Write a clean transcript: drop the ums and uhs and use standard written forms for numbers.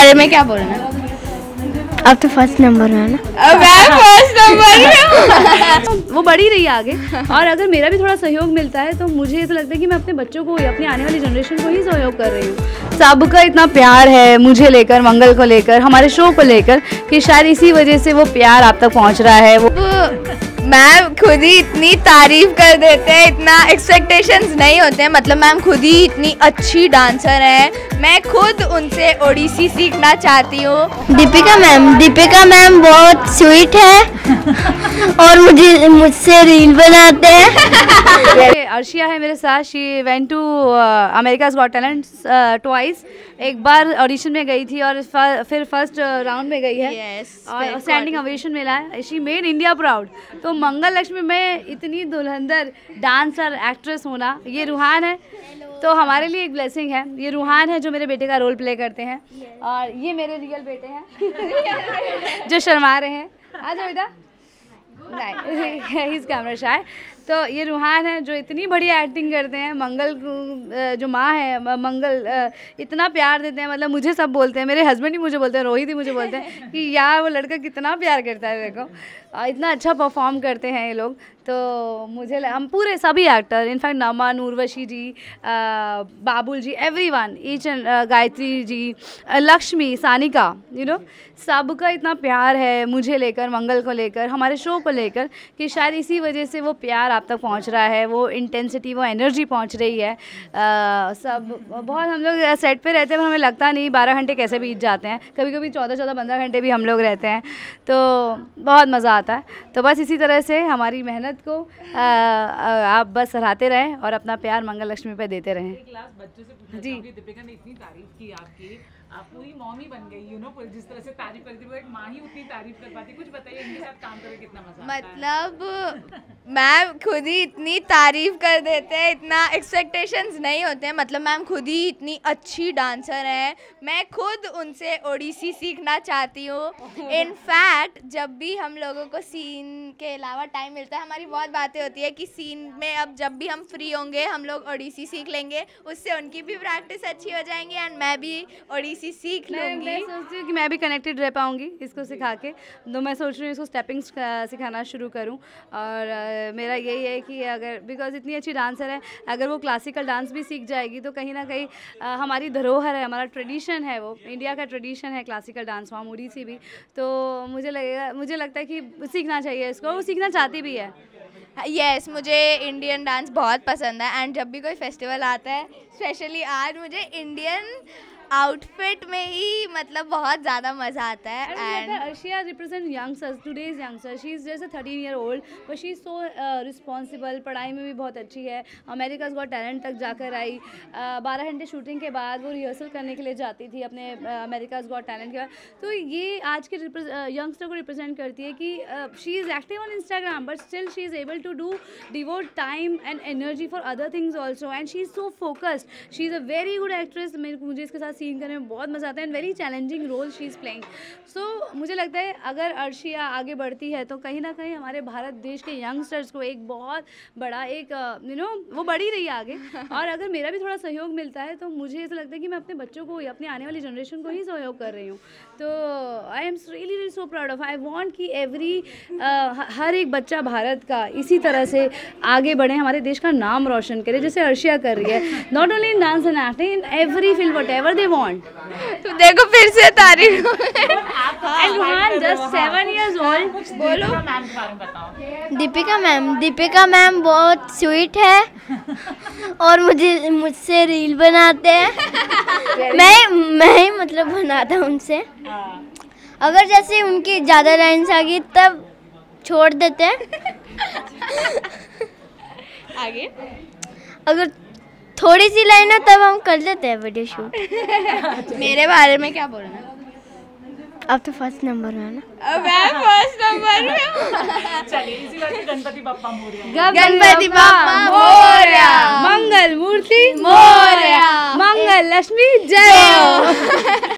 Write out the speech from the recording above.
बारे में क्या बोलना है? अब तो फर्स्ट नंबर में है ना। मैं फर्स्ट नंबर में वो बढ़ ही रही है आगे। और अगर मेरा भी थोड़ा सहयोग मिलता है तो मुझे ऐसा लगता है कि मैं अपने बच्चों को या अपनी आने वाली जनरेशन को ही सहयोग कर रही हूँ। सबका इतना प्यार है मुझे लेकर, मंगल को लेकर, हमारे शो को लेकर, कि शायद इसी वजह से वो प्यार आप तक पहुँच रहा है। वो मैम खुद ही इतनी तारीफ कर देते हैं, इतना एक्सपेक्टेशंस नहीं होते हैं। मतलब मैम खुद ही इतनी अच्छी डांसर हैं, मैं खुद उनसे ओडिसी सीखना चाहती हूँ। दीपिका मैम बहुत स्वीट है और मुझसे रील बनाते हैं। अर्शिया है मेरे साथ। She went to America's got talent twice. एक बार ऑडिशन में गई थी और फिर फर्स्ट राउंड में गई है। और स्टैंडिंग ओवेशन मिला है। She made India proud. तो मंगल लक्ष्मी में इतनी दुल्हनदर डांसर एक्ट्रेस होना, ये रूहान है तो हमारे लिए एक ब्लेसिंग है। ये रूहान है जो मेरे बेटे का रोल प्ले करते हैं और ये मेरे रियल बेटे हैं जो शर्मा रहे हैं। आ जाओ बेटा। नहीं, इस कैमरा शाय। तो ये रूहान है जो इतनी बढ़िया एक्टिंग करते हैं। मंगल जो माँ है, मंगल इतना प्यार देते हैं। मतलब मुझे सब बोलते हैं, मेरे हस्बैंड ही मुझे बोलते हैं, रोहित ही मुझे बोलते हैं कि यार वो लड़का कितना प्यार करता है। देखो इतना अच्छा परफॉर्म करते हैं ये लोग। तो मुझे हम पूरे सभी एक्टर, इनफैक्ट नमा, नूरवशी ji, Babul ji, everyone, each and Gayatri ji, Lakshmi, Sanika, you know, सबका इतना प्यार है मुझे लेकर, मंगल को लेकर, हमारे शो को लेकर, कि शायद इसी वजह से वो प्यार आप तक पहुंच रहा है। वो इंटेंसिटी, वो एनर्जी पहुंच रही है। सब बहुत, हम लोग सेट पे रहते हैं पर हमें लगता नहीं 12 घंटे कैसे बीत जाते हैं। कभी कभी 14-15 घंटे भी हम लोग रहते हैं। तो बहुत मज़ा आता है। तो बस इसी तरह से हमारी मेहनत को आप बस सराहते रहें और अपना प्यार मंगल लक्ष्मी पे देते रहें। एक लास्ट बच्चों से पूछना चाहूंगी, दीपिका ने इतनी तारीफ की आपकी, आप पूरी मॉम ही बन गई, यू नो, जिस तरह से तारीफ करती वो एक माँ ही उतनी तारीफ कर पाती। कुछ बताइए, इनके साथ काम करके कितना मजा आता है? मतलब मैम खुद ही इतनी तारीफ कर देते हैं, इतना एक्सपेक्टेशंस नहीं होते हैं। मतलब मैम खुद ही इतनी अच्छी डांसर हैं, मैं खुद उनसे ओडिसी सीखना चाहती हूँ। इनफैक्ट जब भी हम लोगों को सीन के अलावा टाइम मिलता है, हमारी बहुत बातें होती है कि सीन में अब जब भी हम फ्री होंगे हम लोग ओडिसी सीख लेंगे, उससे उनकी भी प्रैक्टिस अच्छी हो जाएंगी एंड मैं भी ओडिसी सीख लूँगी। मैं सोचती हूँ कि मैं भी कनेक्टेड रह पाऊँगी इसको सिखा के। तो मैं सोच रही हूँ इसको स्टेपिंग सिखाना शुरू करूँ। और मेरा यही है कि अगर, बिकॉज इतनी अच्छी डांसर है, अगर वो क्लासिकल डांस भी सीख जाएगी तो कहीं ना कहीं हमारी धरोहर है, हमारा ट्रेडिशन है, वो इंडिया का ट्रेडिशन है क्लासिकल डांस फॉर्म, ओडिसी भी। तो मुझे लगता है कि सीखना चाहिए इसको। वो सीखना चाहती भी है। यस, मुझे इंडियन डांस बहुत पसंद है एंड जब भी कोई फेस्टिवल आता है, स्पेशली आज, मुझे इंडियन आउटफिट में ही मतलब बहुत ज़्यादा मज़ा आता है। And Arshia represent youngsters, today's youngsters. She is just 13 year old but she is so responsible. पढ़ाई में भी बहुत अच्छी है। अमेरिकाज़ गॉट टैलेंट तक जाकर आई। 12 घंटे शूटिंग के बाद वो रिहर्सल करने के लिए जाती थी अपने अमेरिकाज़ गॉट टैलेंट के बाद। तो ये आज के यंगस्टर को रिप्रेजेंट करती है कि she is active on Instagram but still she is able to do devote time and energy for other things also and she is so focused. She is a very good actress. मुझे इसके साथ scene करने में बहुत मज़ा आता है and very challenging role she is playing. So मुझे लगता है अगर अर्शिया आगे बढ़ती है तो कहीं ना कहीं हमारे भारत देश के यंगस्टर्स को एक बहुत बड़ा एक यू नो, वो बढ़ ही रही है आगे। और अगर मेरा भी थोड़ा सहयोग मिलता है तो मुझे ऐसा लगता है कि मैं अपने बच्चों को या अपनी आने वाली जनरेशन को ही सहयोग कर रही हूँ। तो I am really so proud of. I want कि हर एक बच्चा भारत का इसी तरह से आगे बढ़े, हमारे देश का नाम रोशन करे जैसे अर्शिया कर रही है। Not only in dance and acting, in every field, whatever they want. तो देखो फिर से तारीफ। And Roohan just 7 years old। बोलो। दीपिका मैम बहुत स्वीट है और मुझसे रील बनाते हैं। मैं ही मतलब बनाता हूँ उनसे। अगर जैसे उनकी ज़्यादा लाइन्स आ गई तब छोड़ देते हैं। आगे अगर थोड़ी सी लाइन हो तब हम कर लेते हैं वीडियो शूट। मेरे बारे में क्या बोलना? अब तो फर्स्ट नंबर में है ना। मैं फर्स्ट नंबर में। चलिए इसी बात गणपति बप्पा मोरया। गणपति बप्पा मोरया। मंगल मूर्ति मोरया। मंगल लक्ष्मी जय हो।